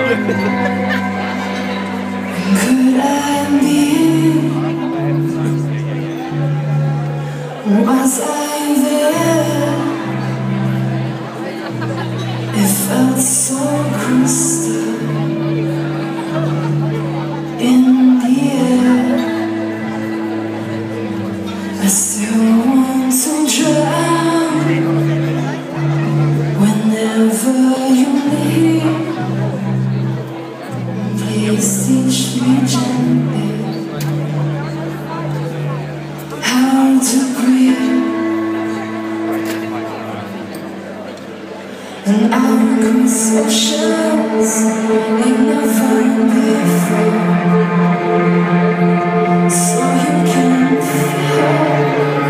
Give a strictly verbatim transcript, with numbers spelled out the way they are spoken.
Could I be? Was I there? It felt so crystal in the air. I still want to drown whenever you leave. Please teach me gently how to breathe. And our conceptions ain't never before, so you can feel